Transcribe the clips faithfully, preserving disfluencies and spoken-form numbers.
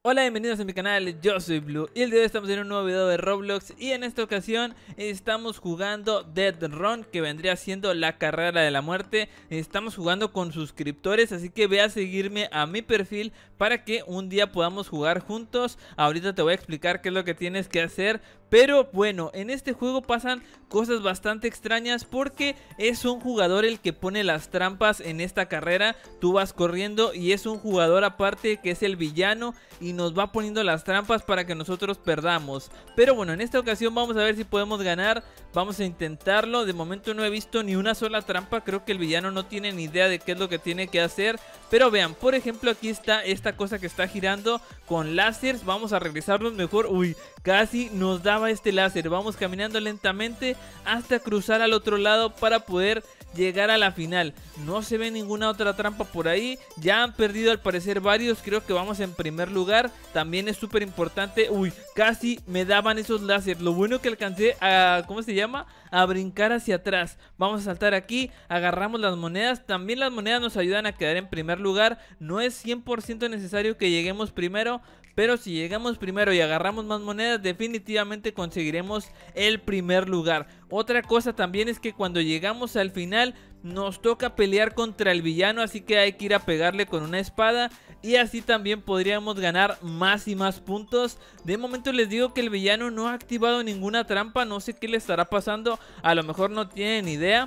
Hola, bienvenidos a mi canal, yo soy Blue y el día de hoy estamos en un nuevo video de Roblox. Y en esta ocasión estamos jugando Dead Run, que vendría siendo la carrera de la muerte. Estamos jugando con suscriptores, así que ve a seguirme a mi perfil para que un día podamos jugar juntos. Ahorita te voy a explicar qué es lo que tienes que hacer. Pero bueno, en este juego pasan cosas bastante extrañas porque es un jugador el que pone las trampas en esta carrera. Tú vas corriendo y es un jugador aparte que es el villano y nos va poniendo las trampas para que nosotros perdamos. Pero bueno, en esta ocasión vamos a ver si podemos ganar. Vamos a intentarlo. De momento no he visto ni una sola trampa. Creo que el villano no tiene ni idea de qué es lo que tiene que hacer. Pero vean, por ejemplo, aquí está esta cosa que está girando con láseres. Vamos a regresarlos mejor. Uy, casi nos daba este láser. Vamos caminando lentamente hasta cruzar al otro lado para poder llegar a la final. No se ve ninguna otra trampa por ahí. Ya han perdido al parecer varios. Creo que vamos en primer lugar. También es súper importante. Uy, casi me daban esos láseres. Lo bueno que alcancé a... ¿cómo se llama? A brincar hacia atrás. Vamos a saltar aquí. Agarramos las monedas. También las monedas nos ayudan a quedar en primer lugar. No es cien por ciento necesario que lleguemos primero, pero si llegamos primero y agarramos más monedas, definitivamente conseguiremos el primer lugar. Otra cosa también es que cuando llegamos al final nos toca pelear contra el villano, así que hay que ir a pegarle con una espada y así también podríamos ganar más y más puntos. De momento les digo que el villano no ha activado ninguna trampa, no sé qué le estará pasando, a lo mejor no tiene ni idea.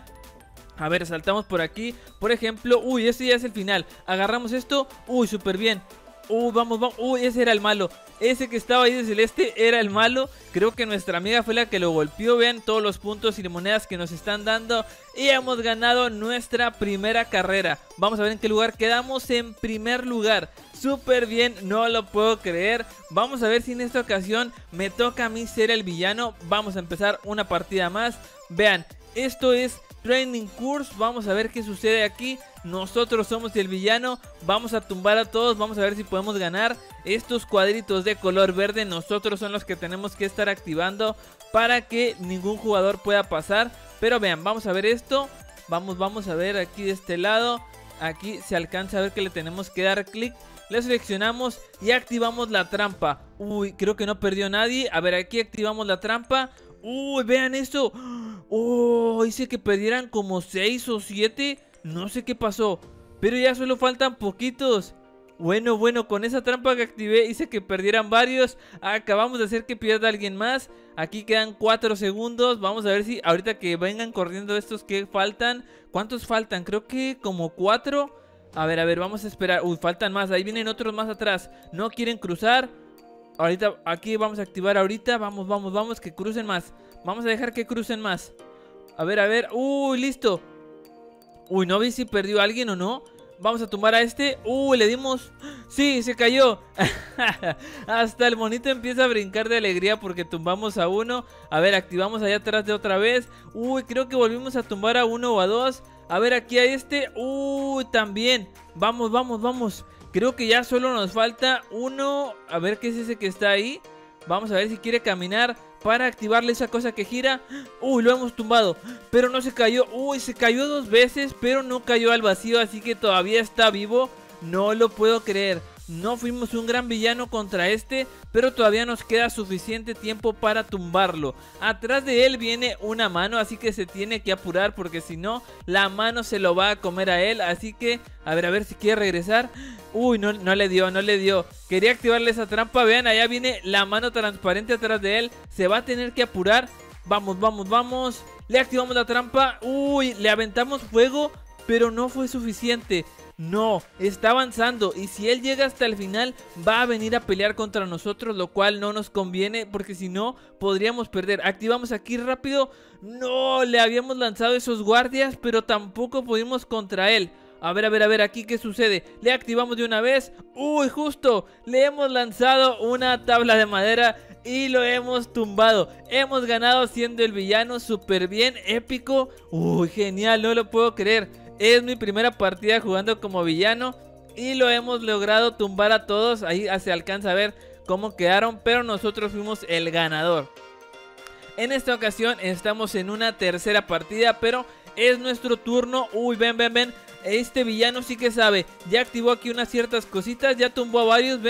A ver, saltamos por aquí, por ejemplo. Uy, este ya es el final. Agarramos esto, uy, súper bien. Uy, vamos, vamos, uy, ese era el malo. Ese que estaba ahí de celeste era el malo. Creo que nuestra amiga fue la que lo golpeó. Vean todos los puntos y monedas que nos están dando. Y hemos ganado nuestra primera carrera. Vamos a ver en qué lugar quedamos. En primer lugar, súper bien, no lo puedo creer. Vamos a ver si en esta ocasión me toca a mí ser el villano. Vamos a empezar una partida más. Vean, esto es Training Course. Vamos a ver qué sucede aquí. Nosotros somos el villano. Vamos a tumbar a todos. Vamos a ver si podemos ganar. Estos cuadritos de color verde nosotros son los que tenemos que estar activando para que ningún jugador pueda pasar. Pero vean, vamos a ver esto. Vamos, vamos a ver aquí de este lado. Aquí se alcanza a ver que le tenemos que dar clic. Le seleccionamos y activamos la trampa. Uy, creo que no perdió nadie. A ver, aquí activamos la trampa. Uy, vean esto. Oh, hice que perdieran como seis o siete. No sé qué pasó, pero ya solo faltan poquitos. Bueno, bueno, con esa trampa que activé hice que perdieran varios. Acabamos de hacer que pierda alguien más. Aquí quedan cuatro segundos. Vamos a ver si ahorita que vengan corriendo estos que faltan. ¿Cuántos faltan? Creo que como cuatro. A ver, a ver, vamos a esperar. Uy, faltan más, ahí vienen otros más atrás. No quieren cruzar. Ahorita, aquí vamos a activar ahorita. Vamos, vamos, vamos, que crucen más. Vamos a dejar que crucen más. A ver, a ver, uy, listo. Uy, no vi si perdió alguien o no. Vamos a tumbar a este. Uy, le dimos. Sí, se cayó. Hasta el monito empieza a brincar de alegría porque tumbamos a uno. A ver, activamos allá atrás de otra vez. Uy, creo que volvimos a tumbar a uno o a dos. A ver, aquí a este. Uy, también. Vamos, vamos, vamos. Creo que ya solo nos falta uno. A ver qué es ese que está ahí. Vamos a ver si quiere caminar para activarle esa cosa que gira. Uy, lo hemos tumbado, pero no se cayó. Uy, se cayó dos veces, pero no cayó al vacío, así que todavía está vivo. No lo puedo creer. No fuimos un gran villano contra este, pero todavía nos queda suficiente tiempo para tumbarlo. Atrás de él viene una mano, así que se tiene que apurar porque si no, la mano se lo va a comer a él. Así que, a ver, a ver si quiere regresar. Uy, no, no le dio, no le dio. Quería activarle esa trampa. Vean, allá viene la mano transparente atrás de él. Se va a tener que apurar. Vamos, vamos, vamos. Le activamos la trampa. Uy, le aventamos fuego, pero no fue suficiente. No, está avanzando y si él llega hasta el final va a venir a pelear contra nosotros, lo cual no nos conviene porque si no podríamos perder. Activamos aquí rápido. No, le habíamos lanzado esos guardias, pero tampoco pudimos contra él. A ver, a ver, a ver, aquí qué sucede. Le activamos de una vez. Uy, justo, le hemos lanzado una tabla de madera y lo hemos tumbado. Hemos ganado siendo el villano, súper bien, épico. Uy, genial, no lo puedo creer. Es mi primera partida jugando como villano y lo hemos logrado tumbar a todos. Ahí se alcanza a ver cómo quedaron, pero nosotros fuimos el ganador. En esta ocasión estamos en una tercera partida, pero es nuestro turno. Uy, ven, ven, ven. Este villano sí que sabe. Ya activó aquí unas ciertas cositas, ya tumbó a varios, vean.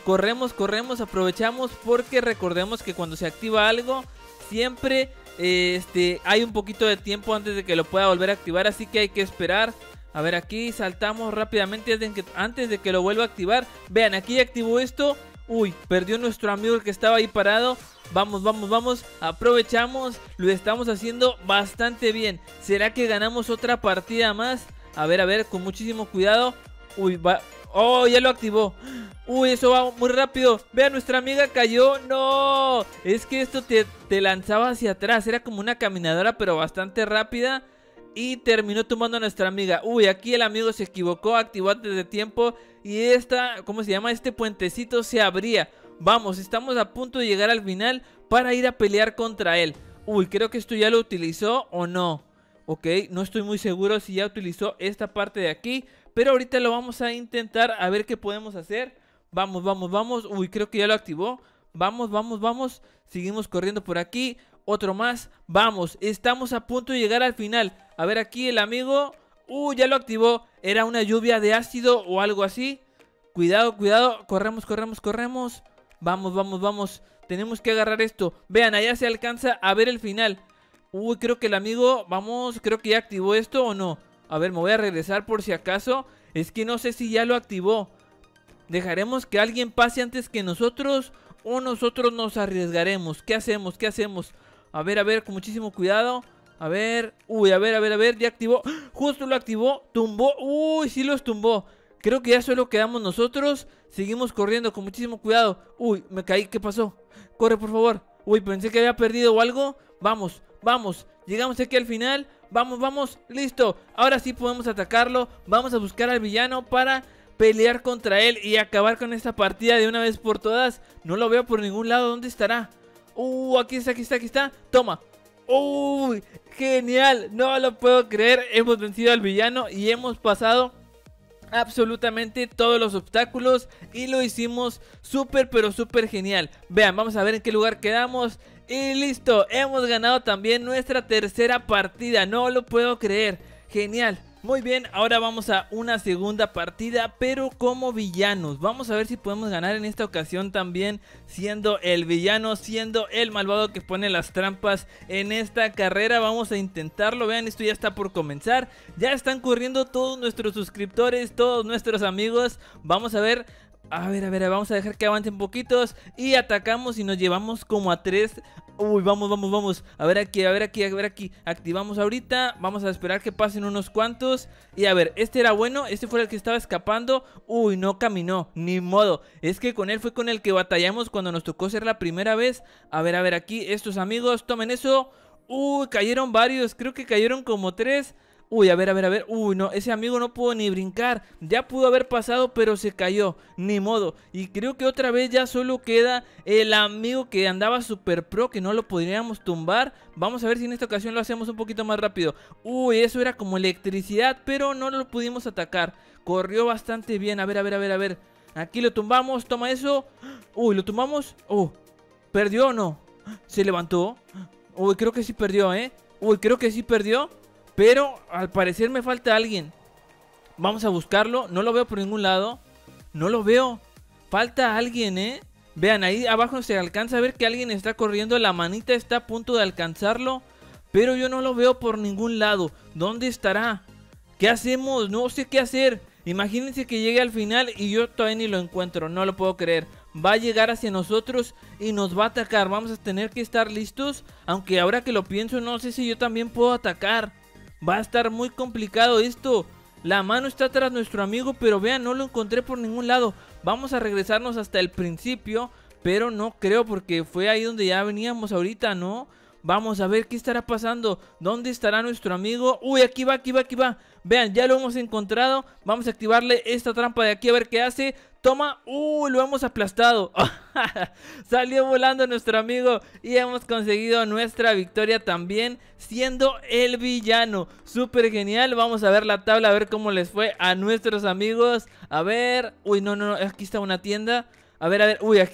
Corremos, corremos, aprovechamos porque recordemos que cuando se activa algo siempre eh, este, hay un poquito de tiempo antes de que lo pueda volver a activar, así que hay que esperar. A ver, aquí saltamos rápidamente antes de que, antes de que lo vuelva a activar. Vean, aquí ya activó esto. Uy, perdió nuestro amigo el que estaba ahí parado. Vamos, vamos, vamos, aprovechamos. Lo estamos haciendo bastante bien. ¿Será que ganamos otra partida más? A ver, a ver, con muchísimo cuidado. Uy, va... Oh, ya lo activó. Uy, eso va muy rápido. Vean, nuestra amiga cayó. No, es que esto te, te lanzaba hacia atrás. Era como una caminadora, pero bastante rápida. Y terminó tumbando a nuestra amiga. Uy, aquí el amigo se equivocó, activó antes de tiempo. Y esta, ¿cómo se llama? Este puentecito se abría. Vamos, estamos a punto de llegar al final para ir a pelear contra él. Uy, creo que esto ya lo utilizó o no. Ok, no estoy muy seguro si ya utilizó esta parte de aquí, pero ahorita lo vamos a intentar a ver qué podemos hacer. Vamos, vamos, vamos. Uy, creo que ya lo activó. Vamos, vamos, vamos. Seguimos corriendo por aquí. Otro más. Vamos, estamos a punto de llegar al final. A ver aquí el amigo. Uy, ya lo activó. Era una lluvia de ácido o algo así. Cuidado, cuidado. Corremos, corremos, corremos. Vamos, vamos, vamos. Tenemos que agarrar esto. Vean, allá se alcanza a ver el final. Uy, creo que el amigo, vamos, creo que ya activó esto o no. A ver, me voy a regresar por si acaso. Es que no sé si ya lo activó. ¿Dejaremos que alguien pase antes que nosotros o nosotros nos arriesgaremos? ¿Qué hacemos? ¿Qué hacemos? A ver, a ver, con muchísimo cuidado. A ver, uy, a ver, a ver, a ver, ya activó. Justo lo activó, tumbó. Uy, sí los tumbó. Creo que ya solo quedamos nosotros. Seguimos corriendo con muchísimo cuidado. Uy, me caí, ¿qué pasó? Corre, por favor. Uy, pensé que había perdido o algo. Vamos, vamos, llegamos aquí al final. Vamos, vamos, listo. Ahora sí podemos atacarlo. Vamos a buscar al villano para pelear contra él y acabar con esta partida de una vez por todas. No lo veo por ningún lado, ¿dónde estará? Uh, aquí está, aquí está, aquí está. Toma. Uy, genial, no lo puedo creer. Hemos vencido al villano y hemos pasado absolutamente todos los obstáculos y lo hicimos súper pero súper genial. Vean, vamos a ver en qué lugar quedamos. Y listo, hemos ganado también nuestra tercera partida. No lo puedo creer, genial. Muy bien, ahora vamos a una segunda partida, pero como villanos. Vamos a ver si podemos ganar en esta ocasión también siendo el villano, siendo el malvado que pone las trampas en esta carrera. Vamos a intentarlo, vean, esto ya está por comenzar. Ya están corriendo todos nuestros suscriptores, todos nuestros amigos. Vamos a ver... A ver, a ver, vamos a dejar que avancen poquitos y atacamos y nos llevamos como a tres. Uy, vamos, vamos, vamos. A ver aquí, a ver aquí, a ver aquí. Activamos ahorita, vamos a esperar que pasen unos cuantos. Y a ver, este era bueno, este fue el que estaba escapando. Uy, no caminó, ni modo. Es que con él fue con el que batallamos cuando nos tocó ser la primera vez. A ver, a ver aquí, estos amigos, tomen eso. Uy, cayeron varios, creo que cayeron como tres. Uy, a ver, a ver, a ver. Uy, no, ese amigo no pudo ni brincar. Ya pudo haber pasado, pero se cayó. Ni modo. Y creo que otra vez ya solo queda el amigo que andaba super pro, que no lo podríamos tumbar. Vamos a ver si en esta ocasión lo hacemos un poquito más rápido. Uy, eso era como electricidad, pero no lo pudimos atacar. Corrió bastante bien. A ver, a ver, a ver, a ver. Aquí lo tumbamos, toma eso. Uy, lo tumbamos. Oh, ¿perdió o no? ¿Se levantó? Uy, creo que sí perdió, ¿eh? Uy, creo que sí perdió. Pero al parecer me falta alguien. Vamos a buscarlo. No lo veo por ningún lado. No lo veo. Falta alguien, ¿eh? Vean, ahí abajo se alcanza a ver que alguien está corriendo. La manita está a punto de alcanzarlo. Pero yo no lo veo por ningún lado. ¿Dónde estará? ¿Qué hacemos? No sé qué hacer. Imagínense que llegue al final y yo todavía ni lo encuentro. No lo puedo creer. Va a llegar hacia nosotros y nos va a atacar. Vamos a tener que estar listos. Aunque ahora que lo pienso, no sé si yo también puedo atacar. Va a estar muy complicado esto. La mano está tras nuestro amigo, pero vean, no lo encontré por ningún lado. Vamos a regresarnos hasta el principio, pero no creo porque fue ahí donde ya veníamos ahorita, ¿no? Vamos a ver qué estará pasando. ¿Dónde estará nuestro amigo? Uy, aquí va, aquí va, aquí va. Vean, ya lo hemos encontrado. Vamos a activarle esta trampa de aquí a ver qué hace. Toma, uy, lo hemos aplastado. Salió volando nuestro amigo y hemos conseguido nuestra victoria también, siendo el villano. Súper genial. Vamos a ver la tabla, a ver cómo les fue a nuestros amigos. A ver, uy, no, no, no, aquí está una tienda. A ver, a ver, uy, aquí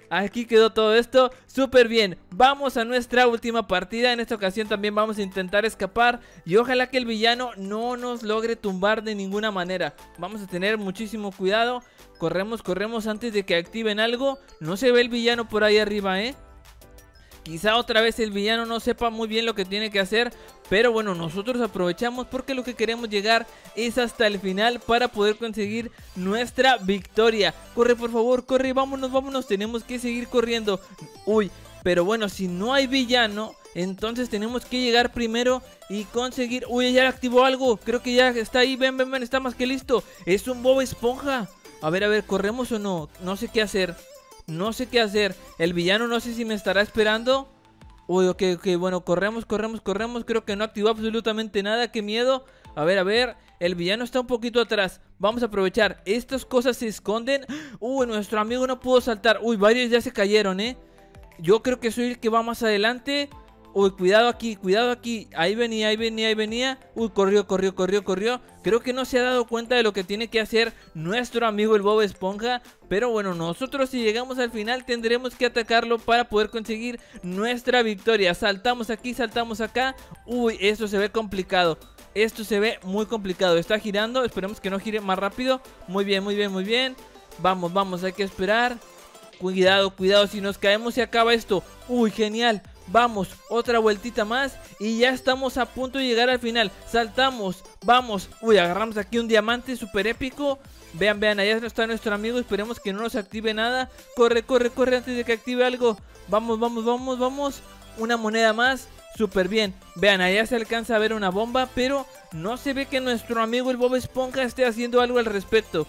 Aquí quedó todo esto súper bien. Vamos a nuestra última partida. En esta ocasión también vamos a intentar escapar y ojalá que el villano no nos logre tumbar de ninguna manera. Vamos a tener muchísimo cuidado. Corremos, corremos antes de que activen algo. No se ve el villano por ahí arriba, ¿eh? Quizá otra vez el villano no sepa muy bien lo que tiene que hacer, pero bueno, nosotros aprovechamos porque lo que queremos llegar es hasta el final para poder conseguir nuestra victoria. Corre, por favor, corre, vámonos, vámonos, tenemos que seguir corriendo. Uy, pero bueno, si no hay villano, entonces tenemos que llegar primero y conseguir... Uy, ya activó algo, creo que ya está ahí, ven, ven, ven, está más que listo. Es un Bob Esponja. A ver, a ver, ¿corremos o no? No sé qué hacer. No sé qué hacer. El villano no sé si me estará esperando. Uy, ok, ok, bueno, corremos, corremos, corremos. Creo que no activó absolutamente nada, qué miedo. A ver, a ver, el villano está un poquito atrás. Vamos a aprovechar, estas cosas se esconden. Uy, nuestro amigo no pudo saltar. Uy, varios ya se cayeron, eh. Yo creo que soy el que va más adelante. Uy, cuidado aquí, cuidado aquí. Ahí venía, ahí venía, ahí venía. Uy, corrió, corrió, corrió, corrió. Creo que no se ha dado cuenta de lo que tiene que hacer nuestro amigo el Bob Esponja. Pero bueno, nosotros si llegamos al final tendremos que atacarlo para poder conseguir nuestra victoria. Saltamos aquí, saltamos acá. Uy, esto se ve complicado. Esto se ve muy complicado. Está girando, esperemos que no gire más rápido. Muy bien, muy bien, muy bien. Vamos, vamos, hay que esperar. Cuidado, cuidado, si nos caemos se acaba esto. Uy, genial. Vamos, otra vueltita más y ya estamos a punto de llegar al final. Saltamos, vamos. Uy, agarramos aquí un diamante súper épico. Vean, vean, allá está nuestro amigo. Esperemos que no nos active nada. Corre, corre, corre antes de que active algo. Vamos, vamos, vamos, vamos. Una moneda más, súper bien. Vean, allá se alcanza a ver una bomba, pero no se ve que nuestro amigo el Bob Esponja esté haciendo algo al respecto.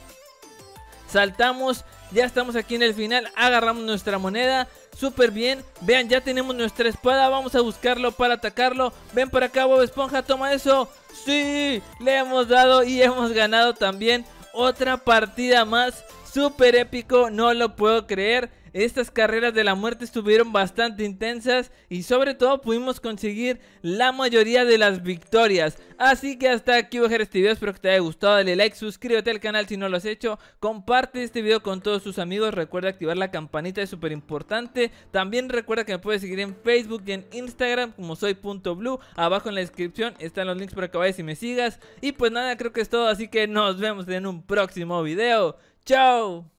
Saltamos, ya estamos aquí en el final, agarramos nuestra moneda, súper bien. Vean, ya tenemos nuestra espada, vamos a buscarlo para atacarlo. Ven para acá, Bob Esponja, toma eso. Sí, le hemos dado y hemos ganado también otra partida más. Súper épico, no lo puedo creer. Estas carreras de la muerte estuvieron bastante intensas y sobre todo pudimos conseguir la mayoría de las victorias. Así que hasta aquí voy a dejar este video, espero que te haya gustado, dale like, suscríbete al canal si no lo has hecho, comparte este video con todos tus amigos, recuerda activar la campanita, es súper importante. También recuerda que me puedes seguir en Facebook y en Instagram como soy.blue, abajo en la descripción están los links para que vayas y me sigas. Y pues nada, creo que es todo, así que nos vemos en un próximo video. ¡Chao!